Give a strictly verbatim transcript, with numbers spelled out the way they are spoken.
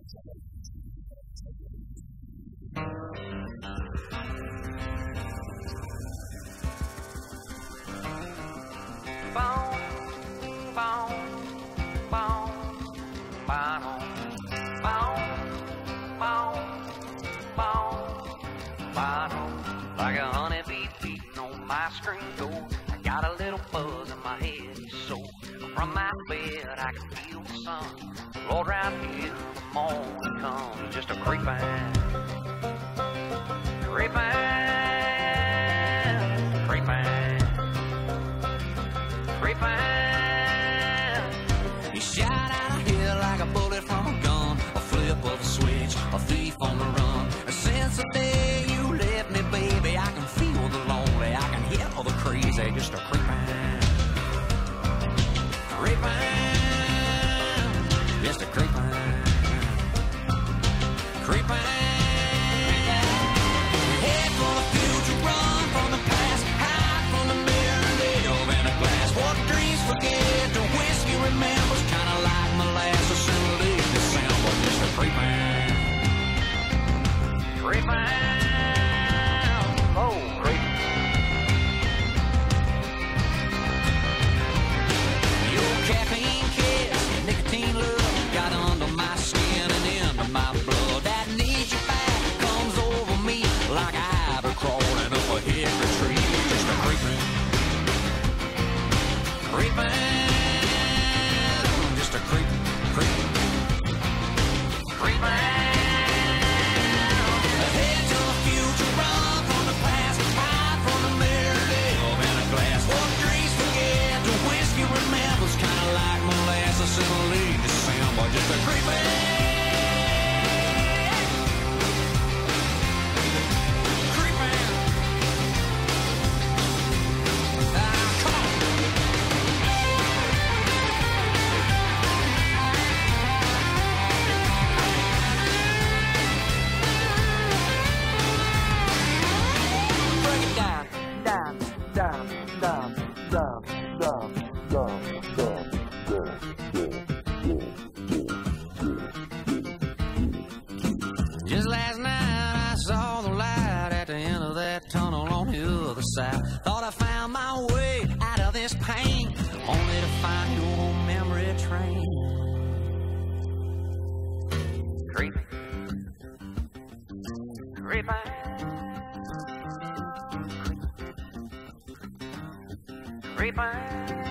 Like a honeybee beating on my screen door, I got a little buzz in my head, so from my bed I can feel the sun. Lord, right here the morning comes, just a creeping, creeping, creeping, creeping. He shot out of here like a bullet from a gun, a flip of a switch, a thief on the run. And since the day you left me, baby, I can feel the lonely, I can hear all the crazy, just a creeping, creeping, just a creeping, creeping. Head for the future, run from the past, hide from the mirror, live in a glass. What dreams forget, the whiskey remembers, kinda like molasses in late December, just a creeping, creeping. Oh, creeping. Your caffeine kiss, nicotine love, got under my skin and into my blood. That needs you back comes over me like ivy crawling up a hickory tree. Just a creeping, creeping, just a creeping, creeping, creeping. Head to the future, run from the past, hide from the mirror, live in a glass. What dreams forget, the whiskey remembers, kinda like molasses in late December, just a creeping, creeping. Ah, come on. Break it down, down, down, down, down, down, down, down, down. Just last night I saw the light at the end of that tunnel on the other side. Thought I found my way out of this pain, only to find your memory train. Creeping, creeping, creeping.